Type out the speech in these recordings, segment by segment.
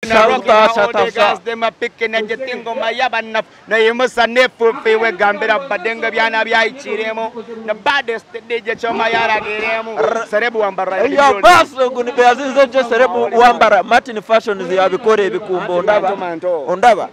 usharuta shatafsa dema pikene jetingo mayabana na yimusa nefufi we gambira badenga byana byayiciremo na baddest DJ choma yaragiremo serebu wambara yo baso guni beazize je serebu wambara Martin Fashion ziyabikore ebikumbo ondaba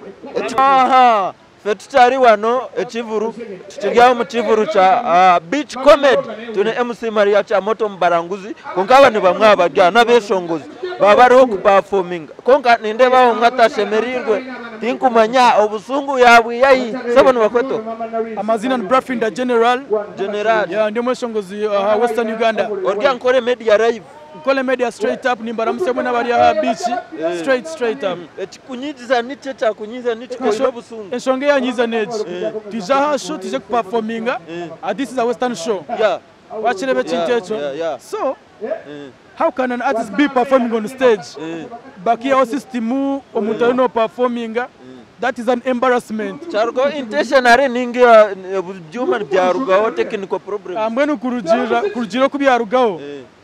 aha fetutari wano ekivuru tukigyawo mu kivuru cha beach comedy tune MC Maria cha moto mbaranguzi konka abantu bamwe abajya nabeshongozi babariho ku performing konka ninde baho ngatashemerirwe tinkumanya obusungu yabwe yayi sabano bakweto amazina ni Brafinda General ya ndimo shongozi Western Uganda orya nkore media live Kole media straight up nimbara musemo n'abari beach straight up kunyiza niteta kunyiza nitiko busungu eshonge yanyiza neji tija hasho tije ku performinga this is a Western show wachirebe chintecho so how can an artist be performing on stage bakia o system omuntu no performinga that is an embarrassment chargo intentionary ningia human byarugaho technical problem ambwenu kurujira kubyarugaho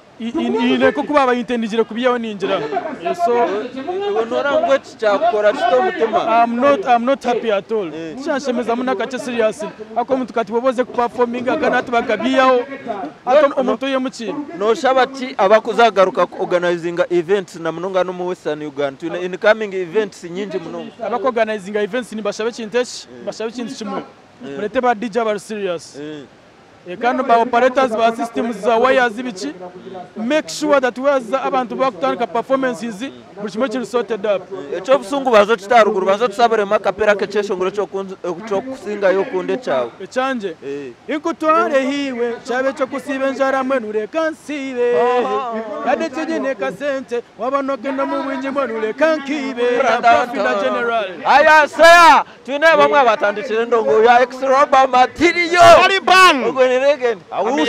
ine ko kuba bayintendijire kubiyaho ninjira so onora ngweti cyakora cyo mutima I'm not happy at all cyashemeza munaka serious ako muntu katiboboze ku performing akanatu bakabiyaho ato omuntu yemuki no shabati abakuzagaruka organizing events na munonga no mu Western Uganda tune incoming events nyingi munonga abako organizing events ni bashabe kinteshi bashabe kintu kimwe murete ba DJ bar serious Ekano ba operators ba systems za wires bichi make sure that waza abantu bakutandika performances buchimo kiri sorted up echo busungu bazo kitaruguru bazo tusabere makapera kechesho ngoro cyo kusinga yo kunde cyawe ecanje inkutware hiwe cyabe cyo kusibe njara mwenure kansibe yade kijine kasente wabanoke no mubinyi mwenure kankibe Brafinda General aya saya tune bamwe abatandikire ndongo ya extra material ari bang Legend.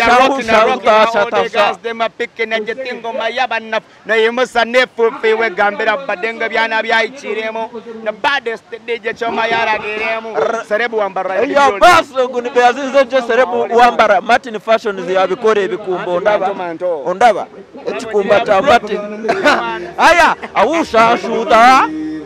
Dema pikene jetingo mayabana na yimusa nefufi we gambira badenga byana byayiciremo na baddest DJ choma yaragiremo serebu wambara yo baso guni beazize je serebu wambara Martin Fashion ziyabikore ebikumbo ondaba ekikumba cha Martin aya awusha shuda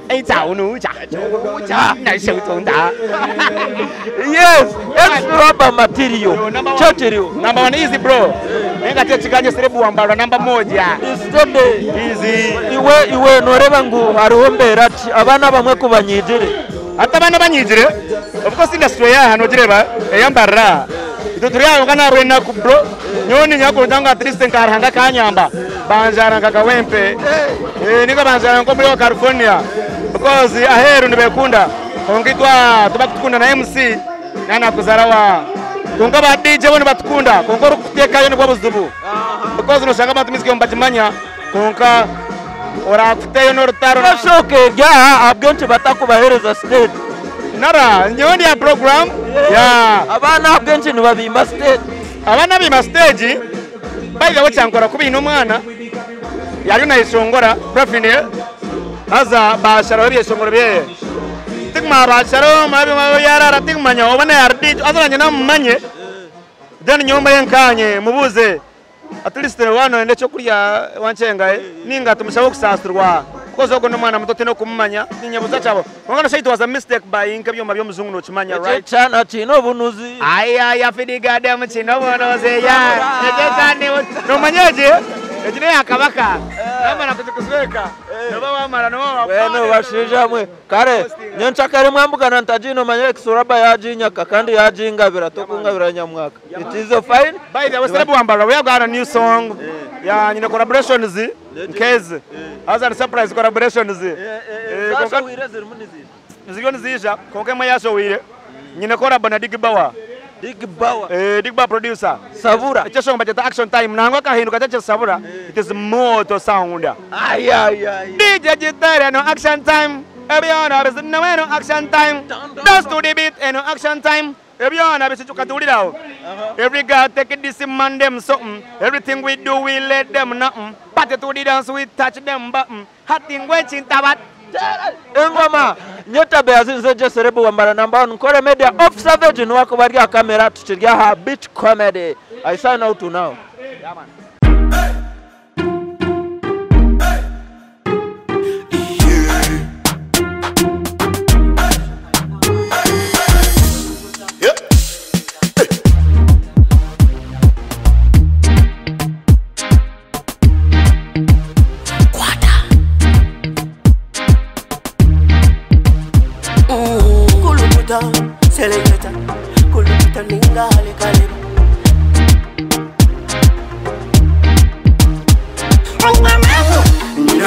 yes, extra material. Number one easy bro. Nenga techikanye serebu wambara number moja. Easy. Iwe noreba ngu haruhombera ati abana bamwe kubanyijire. Ata bana banyijire. Of course industry ya hano jireba eyambara. Itoturiya ngana rwena ku bro. Nyoni nyako ndanga at least nkaranga kanyamba. Banjara ngakawempe. Nika banjara ngo muri California. Because aheru nibekunda ongitwa tubatukunda na MC nana kuzarawa konga ba DJ bone batukunda konga rukuteka yo nibwo buzubu because no shanga batumizike mbajimanya konga ora kuteyo no rutaro nashoke ga abgente batakubahereza stage nara nyoni ya program ya abana abgente nibabimba stage abana bimba stage bayiga bacankora kubina umwana yari nayishongora Brafinda aza basharo byeshongoro bye tigma basharo mabi yarara tigmanya obana yardi azaranye namanye then nyomba yenkanye mubuze at least wano ende cyo kurya wancenga ninga tumushaho kusasirwa kozo ko n'umwana muto teno kumanya ninyabuza cyabo ngana say it was a mistake by inkabyo mabyo muzungu no kimanya right cyana kino bunuzi aya fidiga dem kino bunuzi ya cyane no manyeje ejine yakabaka namara kutukuzweka naba bamara no beno bashijamwe kare nyenchakare mwambukana ntajino manye exuraba yajinya kandi yajingabira tokungabira nyamwaka it is fine by the way serebu wambara we have got a new song ya nyine collaborations case as a surprise collaborations sasa wireze rumunizi zigoni zisha konke mayasho wire nyine collab na Dig Bawa Dig Bawa producer Savura chesho mbajeta action time nangwa kahinduka chache Savura it is moto sound ay DJ Jitare no action time ebyona bese no action time dance to the beat no action time ebyona bese tukatulirawo every girl take this man them something everything we do we let them nothing party to the dance we touch them button hating waiting tabat engoma nyota beazize je serebu wambara namba nkore media off savage no wako barya kamera tuchirya ha beach comedy I sign out to now yeah man yeah.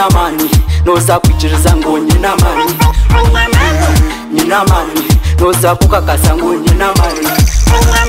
nyina mani noza kwikiriza ngo nyina mani noza kukakasa ngo nyina mani